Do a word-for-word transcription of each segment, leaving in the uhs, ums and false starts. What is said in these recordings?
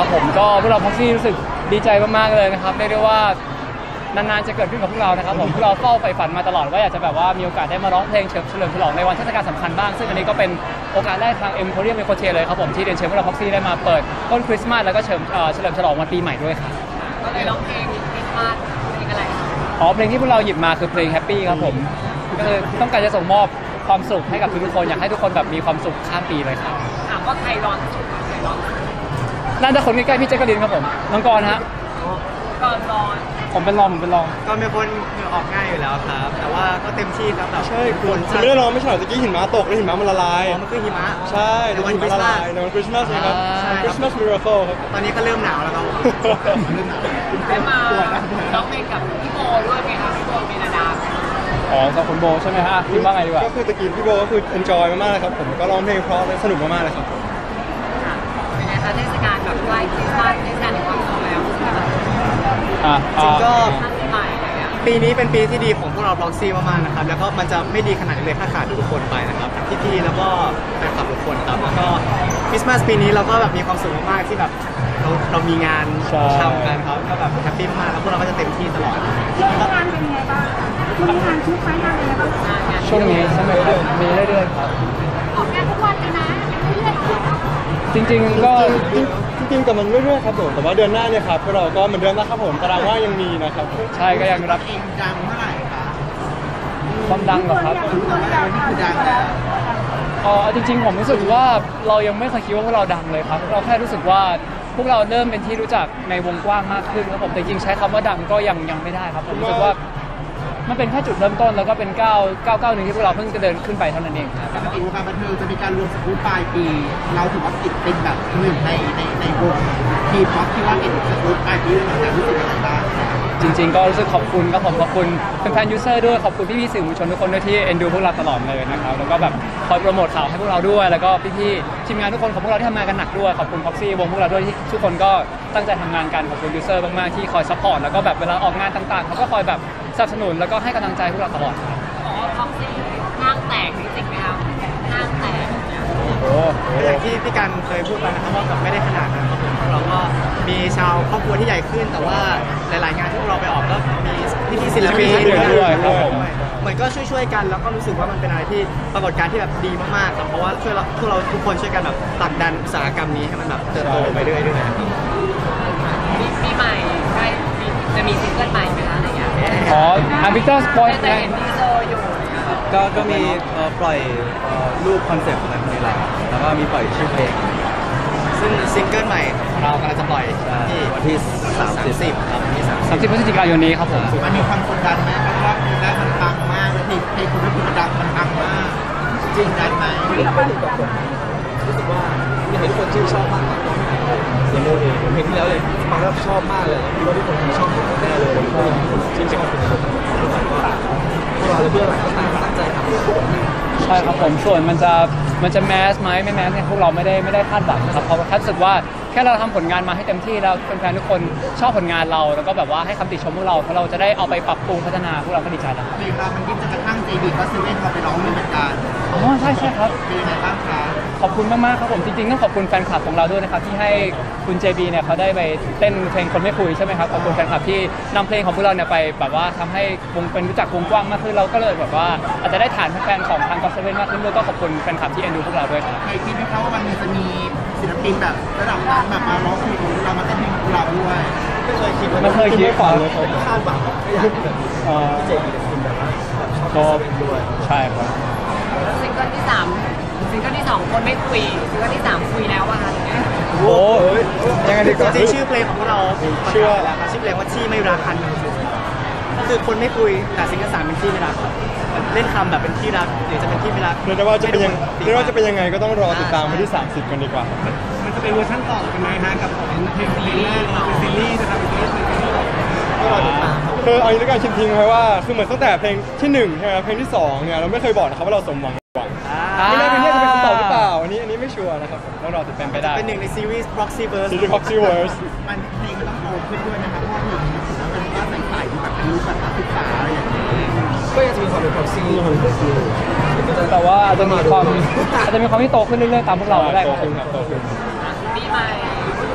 ผมก็พวกเราพ็อกซี่รู้สึกดีใจมากๆเลยนะครับเรียกได้ว่านานๆจะเกิดขึ้นกับพวกเรานะครับผมพวกเราเฝ้าใฝ่ฝันมาตลอดว่าอยากจะแบบว่ามีโอกาสได้มาร้องเพลงเฉลิมฉลองในวันเทศกาลสำคัญบ้างซึ่งอันนี้ก็เป็นโอกาสแรกทางเอ็มโพเรียมเอโคเทียเลยครับผมที่เรียนเชิญพวกเราพ็อกซี่ได้มาเปิดต้นคริสต์มาสแล้วก็เฉลิมเฉลิมฉลองวันปีใหม่ด้วยครับก็เลยร้องเพลงคริสต์มาสเพลงอะไรอ๋อเพลงที่พวกเราหยิบมาคือเพลงแฮปปี้ครับผมก็คือต้องการจะส่งมอบความสุขให้กับทุกคนอยากให้ทุกคนแบบมีความสุขข้ามปีเลยครับถามว่าใครร้อนสุดใครร้อนน่าจะคนใกล้ๆพี่แจ๊กกะลินครับผมน้องกรฮะก่อนร้อนผมเป็นรองผมเป็นรองก็เป็นคนเหงื่อออกง่ายอยู่แล้วครับแต่ว่าก็เต็มที่ครับแบบใช่คุณคุณไม่ได้ร้องไม่ใช่หรอตะกี้หิมะตกแล้วหิมะมันละลายอ๋อมันคือหิมะใช่ในวันคริสต์มาสในวันคริสต์มาสนะครับคริสต์มาสมิราเคิลครับตอนนี้ก็เริ่มหนาวแล้วครับได้มาร้องเพลงกับพี่โบด้วยไหมคะพี่โบเมนาดาอ๋อกับคุณโบใช่ไหมฮะพี่ว่าไงดีกว่าก็คือตะกี้พี่โบก็คือเอนจอยมากๆเลยครับผมก็ร้องเพลงเพราะและสนุกมากๆเลยครับเป็นไงคะเทศกาลแบบใกล้คริสต์มาสเทศกาลในความสุขแล้วอ่าจริงก็ปีนี้เป็นปีที่ดีของพวกเราบล็อกซี่มากๆนะครับแล้วก็มันจะไม่ดีขนาดนี้เลยถ้าขาดทุกคนไปนะครับพี่ๆแล้วก็แฟนคลับทุกคนครับแล้วก็คริสต์มาสปีนี้เราก็แบบมีความสุขมากๆที่แบบเราเรามีงานทำกันครับก็แบบแฮปปี้มากแล้วพวกเราก็จะเต็มที่ตลอดช่วงงานเป็นยังไงบ้างช่วงงานชุดไฟงานเป็นยังไงบ้างช่วงนี้ใช่ไหมครับมีเรื่อยๆครับออกงานทุกวันเลยนะเรื่อยๆจริงๆก็จริงๆแต่มันเรื่อยๆครับผมแต่ว่าเดือนหน้าเนี่ยครับพวกเราก็เหมือนเดิมนะครับผมตารางว่ายังมีนะครับใช่ก็ยังรับเองดังเมื่อไหร่คะความดังเหรอครับคือดังแล้วอ๋อจริงๆผมรู้สึกว่าเรายังไม่เคยคิดว่าพวกเราดังเลยครับเราแค่รู้สึกว่าพวกเราเริ่มเป็นที่รู้จักในวงกว้างมากขึ้นครับผมแต่จริงใช้คำว่าดังก็ยังยังไม่ได้ครับผมรู้สึกว่ามันเป็นแค่จุดเริ่มต้นแล้วก็เป็นก้าวก้าวก้าวหนึ่งที่พวกเราเพิ่งจะเดินขึ้นไปเท่านั้นเองครับปกติวงการบันเทิงจะมีการรวมสกู๊ปปลายปีเราถือว่าติดเป็นแบบหนึ่งในในในวงทีป๊อปที่ว่าเป็นสกู๊ปปลายปีเหมือนกันรู้สึกยังไงบ้างจริงๆก็รู้สึกขอบคุณครับผมขอบคุณแฟนๆยูเซอร์ด้วยขอบคุณพี่ๆสื่อมวลชนทุกคนด้วยที่เอ็นดูพวกเราตลอดเลยนะครับแล้วก็แบบคอยโปรโมทข่าวให้พวกเราด้วยแล้วก็พี่ๆทีมงานทุกคนของพวกเราที่ทำงานกันหนักด้วยขอบคุณพ็อกซี่วงพวกเราด้วยที่ทุกคนก็ตั้งใจทำงานกันขอบคุณยูเซอร์มากๆที่คอยซัพพอร์ตแล้วก็แบบเวลาออกงานต่างๆเขาก็คอยแบบสนับสนุนแล้วก็ให้กำลังใจพวกเราตลอดครับอ๋อพ็อกซี่ห้างแตกจริงไหมครับห้างแตกโอ้อย่างที่พี่กันเคยพูดไปนะครับว่าแบบไม่ได้ขนาดนั้นครับผมเราก็มีชาวครอบครัวที่ใหญ่ขึ้นแต่ว่าหลายๆงานที่พวกเราไปออกก็มีพี่ๆศิลปินด้วยครับผมเหมือนก็ช่วยๆกันแล้วก็รู้สึกว่ามันเป็นอะไรที่ปรากฏการณ์ที่แบบดีมากๆครับเพราะว่าช่วยเราพวกเราทุกคนช่วยกันแบบผลักดันอุตสาหกรรมนี้ให้มันแบบเติบโตไปเรื่อยๆปีใหม่ใกล้จะมีซิงเกิลใหม่ไหมคะอะไรอย่างเงี้ยอ๋ออาร์บิเตอร์สปอยล์จะเห็นทีเซอร์อยู่ก็ก็มีปล่อยรูปคอนเซ็ปต์อะไรพวกนี้แหละแล้วก็มีปล่อยชื่อเพลงซึ่งซิงเกิลใหม่ของเรากำลังจะปล่อยที่วันที่สามสิบครับวันที่สามสิบพฤศจิกายนนี้ครับผมมันมีความกดดันไหมเพราะว่าเพลงแรกมันปังมากแล้วเพลงเพลงคุณภาพดังมันปังมากจริงได้ไหมรู้สึกว่ามีเห็นทุกคนชื่นชอบมากอย่างโมเองเพลงที่แล้วเลยฟังแล้วชอบมากเลยคิดว่าทุกคนชอบแน่เลยก็ชื่นชอบเป็นคนพวกเราเลยเพื่ออะไรก็ตั้งใจทำใช่ครับผมส่วนมันจะมันจะแมสไหมไม่แมสเนี่ยพวกเราไม่ได้ไม่ได้คาดหวังนะครับเพราะรู้สึกว่าแค่เราทำผลงานมาให้เต็มที่แล้วแฟนๆทุกคนชอบผลงานเราแล้วก็แบบว่าให้คำติชมพวกเราเพราะเราจะได้เอาไปปรับปรุงพัฒนาพวกเราก็ดีใจแล้วเพลงเรามันยิ่งจะกระทั่ง เจ บี ก็ซื้อให้เขาไปร้องด้วยเหมือนกันอ๋อใช่ใช่ครับเป็นยังไงบ้างคะขอบคุณมากๆครับผมจริงๆต้องขอบคุณแฟนคลับของเราด้วยนะครับที่ให้คุณ เจ บี เนี่ยเขาได้ไปเต้นเพลงคนไม่คุยใช่ไหมครับขอบคุณแฟนคลับที่นำเพลงของพวกเราเนี่ยไปแบบว่าทำให้วงเป็นรู้จักวงกว้างมากขึ้นเราก็เลยแบบว่าอาจจะได้ฐานแฟนของทางก็อตเซเว่นมากขึ้นด้วยก็ขอบคุณแฟนคลับที่เอ็นดูพวกเราด้วยครับใครคิดไหมครับว่ามันจะมีศิลปินแบบระดับนั้นแบบมาร้องเพลงของเรามาเต้นเพลงของเราด้วยไม่เคยคิดไม่เคยคิดฝันเลยเขาคาดหวังไม่อยากให้แบบพี่เจมีเป็นแบบว่าชอบด้วยใช่ครับซิงเกิลที่สามซิงเกิลที่สองคนไม่คุยซิงเกิลที่สามคุยแล้วอะค่ะโอ้ยยังไงดีก็จริงชื่อเพลงของพวกเราชื่อชื่อเพลงว่าที่ไม่รักกันก็คือคนไม่คุยแต่ซิงเกิลสามเป็นที่ไม่รักเล่นคำแบบเป็นที่รักหรือจะเป็นที่ไม่รักเรียกได้ว่าจะเป็นยังเรียกว่าจะเป็นยังไงก็ต้องรอติดตามวันที่สามสิบกันดีกว่ามันจะเป็นเวอร์ชันต่อกันไหมฮะกับของเพลงแรกเราเป็นซีรีส์นะครับเป็นซีรีส์ก็รอติดตามคือเอาอย่างนี้กันชิมทิ้งไว้ว่าคือเหมือนตั้งแต่เพลงที่หนึ่งใช่ไหมเพลงที่สองเนี่ยเราไม่เคยบอกนะครับว่าเราสมหวังหวังไม่แน่เพลงนี้จะเป็นคำตอบหรือเปล่าอันนี้อันนี้ไม่ชัวร์นะครับต้องรอติดตามไปได้เป็นหนึ่งในซีรีส์ Proxyverse ซีรีส์ Proxyverse มันเพลงมันต้องโตขึ้นด้วยนะครับเพราะว่าเพลงมันเป็นว่าใส่ๆที่แบบเป็นรูปแบบนักศึกษาอะไรอย่างเงี้ยก็ยังจะมีความเป็น Proxy แต่ว่าอาจจะมีความอาจจะมีความที่โตขึ้นเรื่อยๆตามพวกเราได้ครับปีใหม่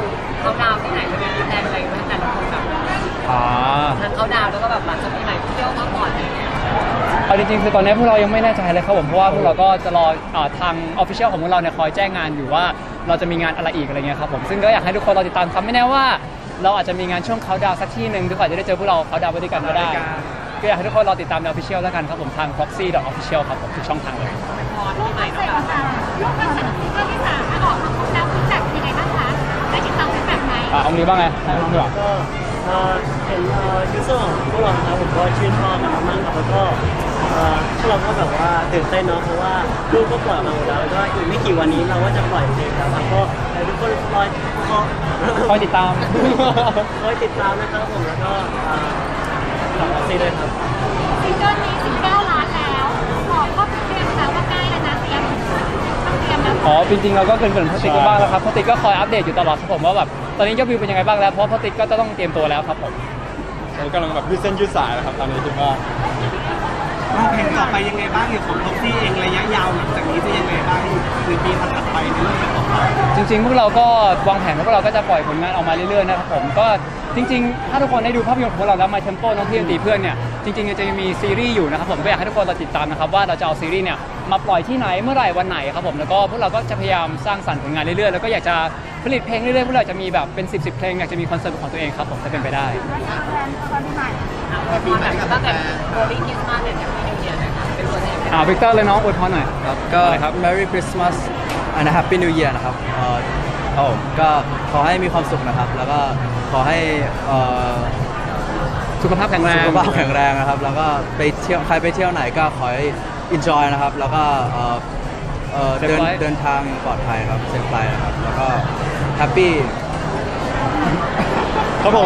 เขาดาวน์ที่ไหนจะมีแพลนอะไรไหมแต่ละคนแบบอ่าทางเขาดาวน์แล้วก็แบบหลังจากที่ไหนเที่ยวพักผ่อนอะไรอย่างเงี้ยเอาจริงๆคือตอนนี้พวกเรายังไม่แน่ใจเลยครับผมเพราะว่าพวกเราก็จะรออ่าทางออฟฟิเชียลของพวกเราเนี่ยคอยแจ้งงานอยู่ว่าเราจะมีงานอะไรอีกอะไรเงี้ยครับผมซึ่งก็อยากให้ทุกคนรอติดตามครับไม่แน่ว่าเราอาจจะมีงานช่วงเขาดาวสักที่หนึ่งทุกคนจะได้เจอพวกเราเขาดาวไปด้วยกันก็ได้ก็อยากให้ทุกคนรอติดตามในออฟฟิเชียลแล้วกันครับผมทาง proxy official ครับผมทุกช่องทางเลยพอที่ใหม่แล้วแบบลูกคอนเสิร์ตซิงเกิลที่สามถ้าออกมาครบแล้วฟีดแบ็กเป็นยังไงบ้างคะได้ติดตามฟีดแบ็กไหมอ่าเอานี้บ้างไงให้น้องดีกว่าก็เอ่อเห็นเอ่อยูเซอร์ของพวกเรานะครับผมก็ชื่นชอบกันมากๆครับแล้วก็เอ่อพวกเราก็แบบว่าตื่นเต้นเนาะเพราะว่าลูกก็ปล่อยมาหมดแล้วแล้วก็อีกไม่กี่วันนี้เราก็จะปล่อยเพลงแล้วครับก็ให้ทุกคนคอยคอยคอยติดตามคอยติดตามนะครับผมแล้วก็เอ่อฝากซีด้วยครับซิงเกิลนี้สิบเก้าล้านแล้วบอกก็เตรียมแล้วว่าใกล้แล้วนะเตรียมต้องเตรียมแล้วอ๋อจริงๆเราก็เกรินๆพ่อติ๊กไปบ้างแล้วครับพ่อติ๊กก็คอยอัปเดตอยู่ตลอดครับผมว่าแบบตอนนี้ยอดวิวเป็นยังไงบ้างแล้วเพราะพ่อติ๊กก็จะต้องเตรียมตัวแล้วครับผมเรากำลังแบบยืดเส้นยืดสายนะครับตอนนี้คิดว่าวางแผนต่อไปยังไงบ้างอย่างของท็อปซี่เองระยะยาวหลังจากนี้จะยังไงบ้างในปีถัดไปในเรื่องต่อไปจริงๆพวกเราก็วางแผนว่าพวกเราก็จะปล่อยผลงานออกมาเรื่อยๆนะครับผมก็จริงๆ ถ้าทุกคนได้ดูภาพยนตร์ของพวกเราแล้ว My Tempo น้องพี่ดนตรีเพื่อนเนี่ยจริงๆจะมีซีรีส์อยู่นะครับผมก็อยากให้ทุกคนรอติดตามนะครับว่าเราจะเอาซีรีส์เนี่ยมาปล่อยที่ไหนเมื่อไหร่วันไหนครับผมแล้วก็พวกเราก็จะพยายามสร้างสรรค์ผลงานเรื่อยๆแล้วก็อยากจะผลิตเพลงเรื่อยๆพวกเราจะมีแบบเป็นสิบสิบเพลงอยากจะมีคอนเสิร์ตของตัวเองครับผมถ้าเป็นไปได้แทนตอนปีใหม่พอแบบตั้งแต่โรลี่คริสต์มาสเนี่ยจะมีนิวเยียร์นะคะเป็นตัวแทนอ่าวิกเตอร์เลยน้องอวยพรหน่อยครับก็ Merry Christmas and Happy New Year นะครับเอ่อโอ้ก็ขอให้มีความสุขนะครับ แล้วก็ขอให้เอ่อสุขภาพแข็งแรงสุขภาพแข็งแรงนะครับ แล้วก็ไปเที่ยวใครไปเที่ยวไหนก็ขอให้ enjoy นะครับ แล้วก็เอ่อเอ่อ Safe เดิน flight เดินทางปลอดภัยครับเซฟไฟนะครับ แล้วก็ Happy ครับผม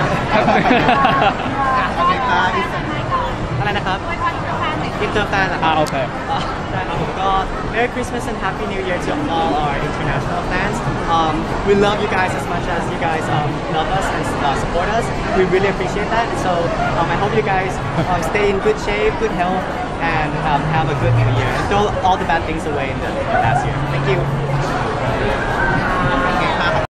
อะไรนะครับอวยพรกับแฟนหน่อยอินเตอร์แฟนเหรอคอ่ารับโอเคได้ครับผมก็ Merry Christmas and Happy New Year to all our international fans. Um, we love you guys as much as you guys um, love us and uh, support us. We really appreciate that. So um, I hope you guys um, stay in good shape, good health, and um, have a good New Year. And throw all the bad things away in the, in the past year. Thank you.